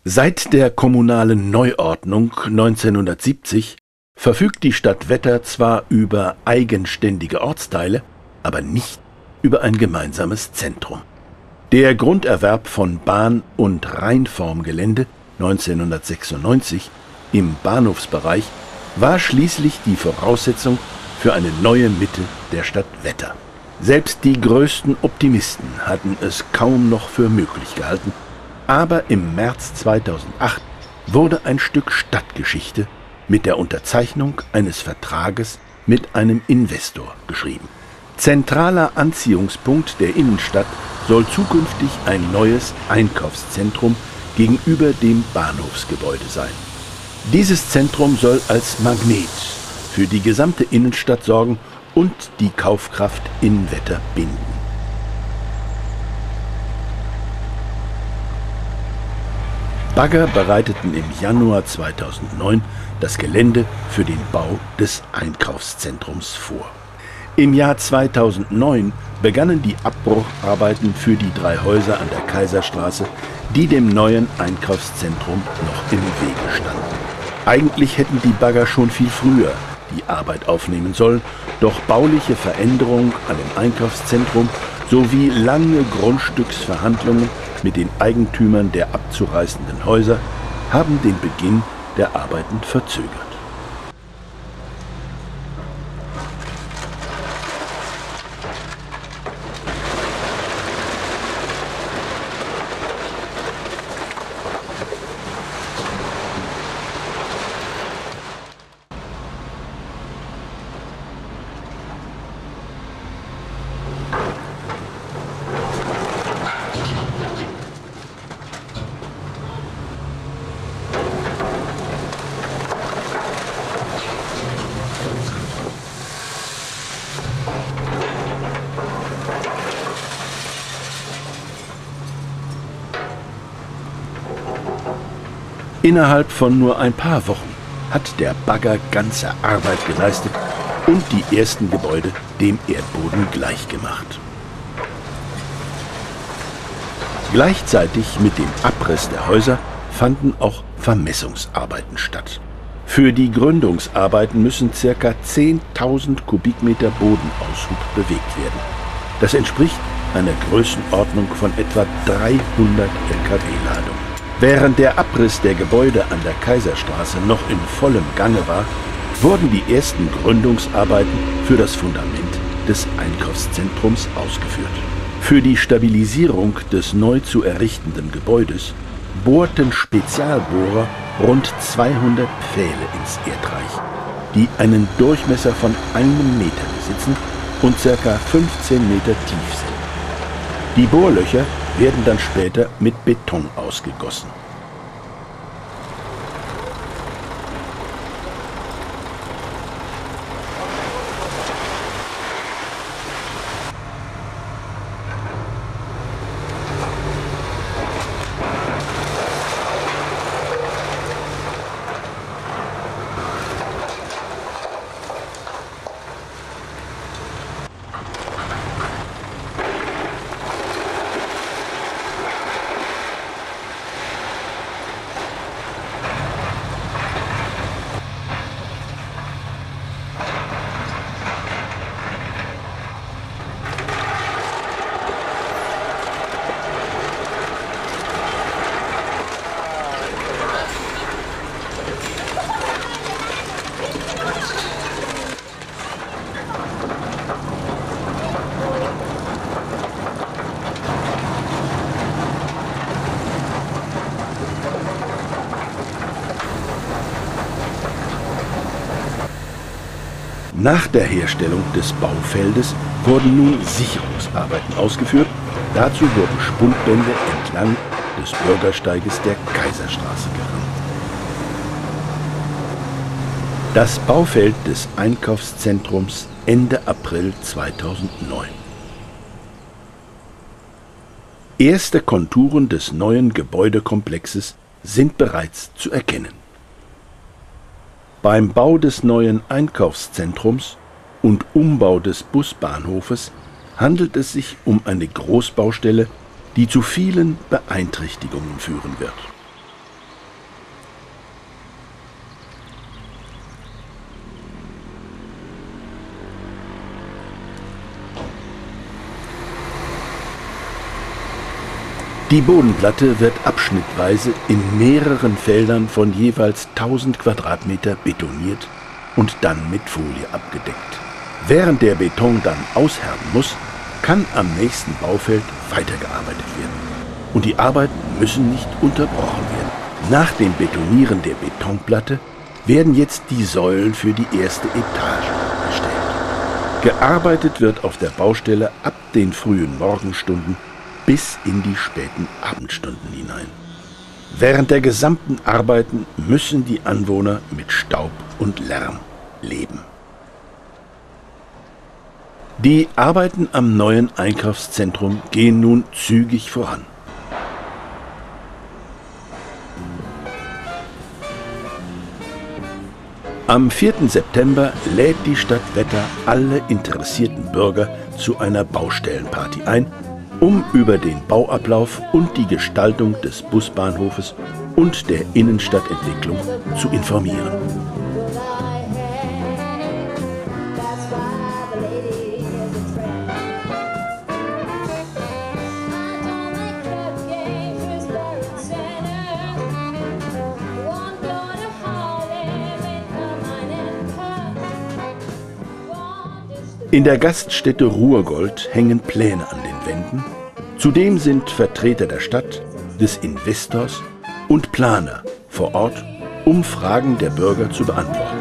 Seit der kommunalen Neuordnung 1970 verfügt die Stadt Wetter zwar über eigenständige Ortsteile, aber nicht über ein gemeinsames Zentrum. Der Grunderwerb von Bahn- und Rheinformgelände 1996 im Bahnhofsbereich war schließlich die Voraussetzung für eine neue Mitte der Stadt Wetter. Selbst die größten Optimisten hatten es kaum noch für möglich gehalten, aber im März 2008 wurde ein Stück Stadtgeschichte mit der Unterzeichnung eines Vertrages mit einem Investor geschrieben. Zentraler Anziehungspunkt der Innenstadt soll zukünftig ein neues Einkaufszentrum gegenüber dem Bahnhofsgebäude sein. Dieses Zentrum soll als Magnet für die gesamte Innenstadt sorgen und die Kaufkraft in Wetter binden. Bagger bereiteten im Januar 2009 das Gelände für den Bau des Einkaufszentrums vor. Im Jahr 2009 begannen die Abbrucharbeiten für die 3 Häuser an der Kaiserstraße, die dem neuen Einkaufszentrum noch im Wege standen. Eigentlich hätten die Bagger schon viel früher die Arbeit aufnehmen sollen, doch bauliche Veränderungen an dem Einkaufszentrum sowie lange Grundstücksverhandlungen mit den Eigentümern der abzureißenden Häuser haben den Beginn der Arbeiten verzögert. Innerhalb von nur ein paar Wochen hat der Bagger ganze Arbeit geleistet und die ersten Gebäude dem Erdboden gleichgemacht. Gleichzeitig mit dem Abriss der Häuser fanden auch Vermessungsarbeiten statt. Für die Gründungsarbeiten müssen ca. 10.000 Kubikmeter Bodenaushub bewegt werden. Das entspricht einer Größenordnung von etwa 300 Lkw-Ladungen. Während der Abriss der Gebäude an der Kaiserstraße noch in vollem Gange war, wurden die ersten Gründungsarbeiten für das Fundament des Einkaufszentrums ausgeführt. Für die Stabilisierung des neu zu errichtenden Gebäudes bohrten Spezialbohrer rund 200 Pfähle ins Erdreich, die einen Durchmesser von 1 Meter besitzen und ca. 15 Meter tief sind. Die Bohrlöcher werden dann später mit Beton ausgegossen. Nach der Herstellung des Baufeldes wurden nun Sicherungsarbeiten ausgeführt. Dazu wurden Spundbänder entlang des Bürgersteiges der Kaiserstraße gerammt. Das Baufeld des Einkaufszentrums Ende April 2009. Erste Konturen des neuen Gebäudekomplexes sind bereits zu erkennen. Beim Bau des neuen Einkaufszentrums und Umbau des Busbahnhofes handelt es sich um eine Großbaustelle, die zu vielen Beeinträchtigungen führen wird. Die Bodenplatte wird abschnittweise in mehreren Feldern von jeweils 1000 Quadratmeter betoniert und dann mit Folie abgedeckt. Während der Beton dann aushärten muss, kann am nächsten Baufeld weitergearbeitet werden. Und die Arbeiten müssen nicht unterbrochen werden. Nach dem Betonieren der Betonplatte werden jetzt die Säulen für die erste Etage erstellt. Gearbeitet wird auf der Baustelle ab den frühen Morgenstunden bis in die späten Abendstunden hinein. Während der gesamten Arbeiten müssen die Anwohner mit Staub und Lärm leben. Die Arbeiten am neuen Einkaufszentrum gehen nun zügig voran. Am 4. September lädt die Stadt Wetter alle interessierten Bürger zu einer Baustellenparty ein, um über den Bauablauf und die Gestaltung des Busbahnhofes und der Innenstadtentwicklung zu informieren. In der Gaststätte Ruhrgold hängen Pläne an den Wänden. Zudem sind Vertreter der Stadt, des Investors und Planer vor Ort, um Fragen der Bürger zu beantworten.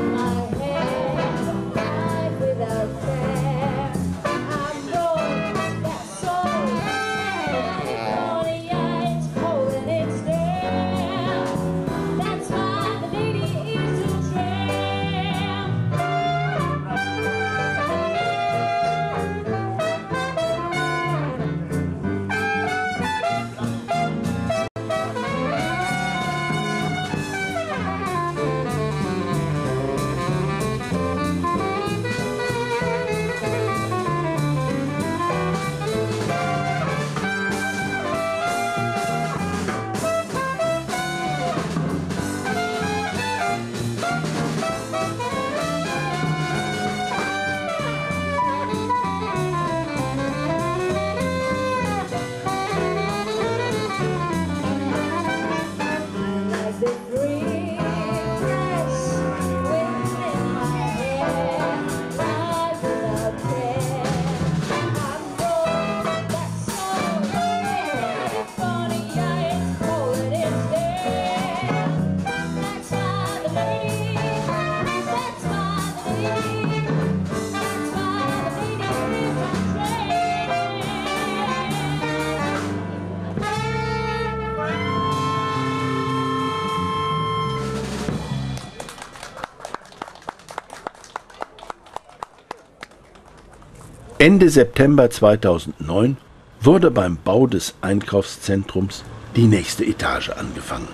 Ende September 2009 wurde beim Bau des Einkaufszentrums die nächste Etage angefangen.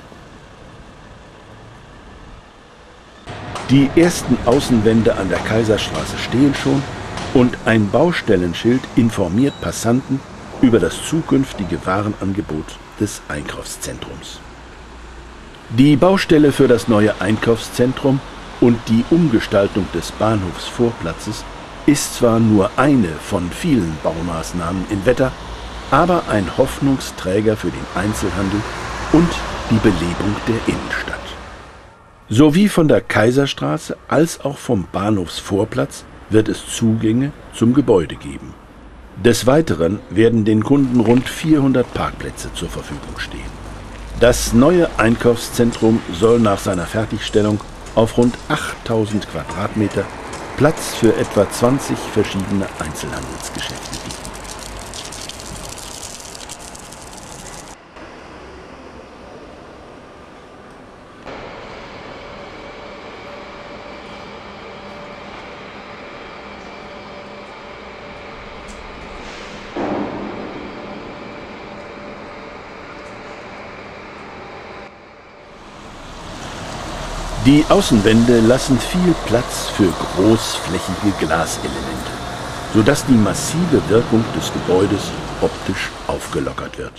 Die ersten Außenwände an der Kaiserstraße stehen schon und ein Baustellenschild informiert Passanten über das zukünftige Warenangebot des Einkaufszentrums. Die Baustelle für das neue Einkaufszentrum und die Umgestaltung des Bahnhofsvorplatzes ist zwar nur eine von vielen Baumaßnahmen in Wetter, aber ein Hoffnungsträger für den Einzelhandel und die Belebung der Innenstadt. Sowie von der Kaiserstraße als auch vom Bahnhofsvorplatz wird es Zugänge zum Gebäude geben. Des Weiteren werden den Kunden rund 400 Parkplätze zur Verfügung stehen. Das neue Einkaufszentrum soll nach seiner Fertigstellung auf rund 8000 Quadratmeter Platz für etwa 20 verschiedene Einzelhandelsgeschäfte bieten. Die Außenwände lassen viel Platz für großflächige Glaselemente, sodass die massive Wirkung des Gebäudes optisch aufgelockert wird.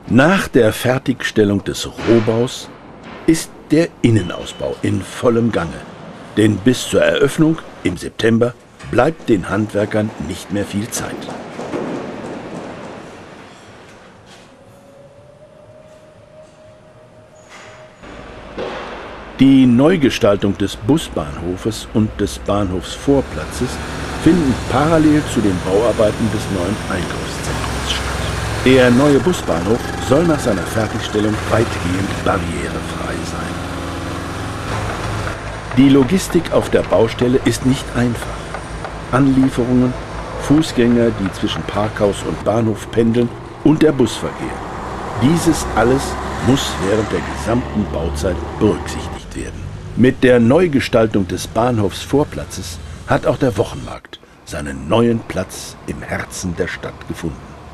Nach der Fertigstellung des Rohbaus ist der Innenausbau in vollem Gange. Denn bis zur Eröffnung im September bleibt den Handwerkern nicht mehr viel Zeit. Die Neugestaltung des Busbahnhofes und des Bahnhofsvorplatzes finden parallel zu den Bauarbeiten des neuen Einkaufszentrums statt. Der neue Busbahnhof soll nach seiner Fertigstellung weitgehend barrierefrei sein. Die Logistik auf der Baustelle ist nicht einfach. Anlieferungen, Fußgänger, die zwischen Parkhaus und Bahnhof pendeln und der Busverkehr. Dieses alles muss während der gesamten Bauzeit berücksichtigt werden. Mit der Neugestaltung des Bahnhofsvorplatzes hat auch der Wochenmarkt seinen neuen Platz im Herzen der Stadt gefunden.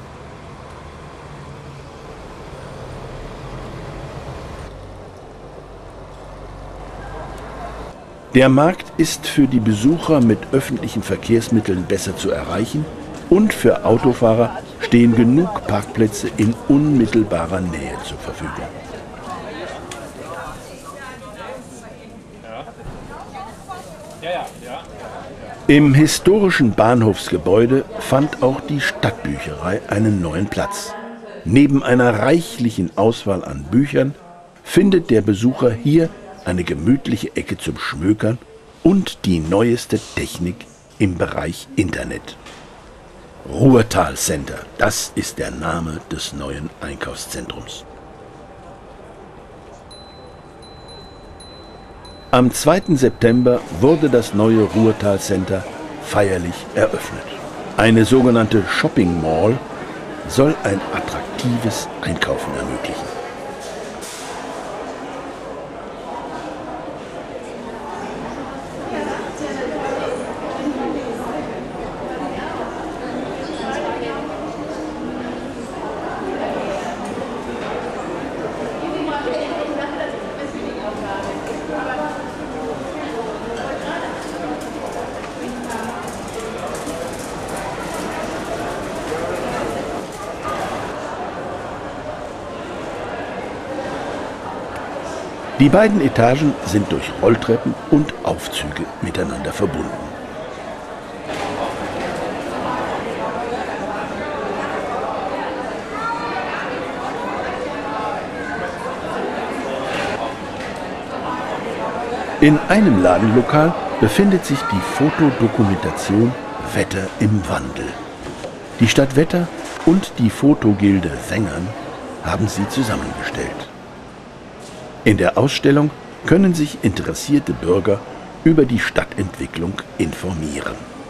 Der Markt ist für die Besucher mit öffentlichen Verkehrsmitteln besser zu erreichen und für Autofahrer stehen genug Parkplätze in unmittelbarer Nähe zur Verfügung. Im historischen Bahnhofsgebäude fand auch die Stadtbücherei einen neuen Platz. Neben einer reichlichen Auswahl an Büchern findet der Besucher hier eine gemütliche Ecke zum Schmökern und die neueste Technik im Bereich Internet. Ruhrtal Center, das ist der Name des neuen Einkaufszentrums. Am 2. September wurde das neue Ruhrtal Center feierlich eröffnet. Eine sogenannte Shopping Mall soll ein attraktives Einkaufen ermöglichen. Die beiden Etagen sind durch Rolltreppen und Aufzüge miteinander verbunden. In einem Ladenlokal befindet sich die Fotodokumentation Wetter im Wandel. Die Stadt Wetter und die Fotogilde Sengern haben sie zusammengestellt. In der Ausstellung können sich interessierte Bürger über die Stadtentwicklung informieren.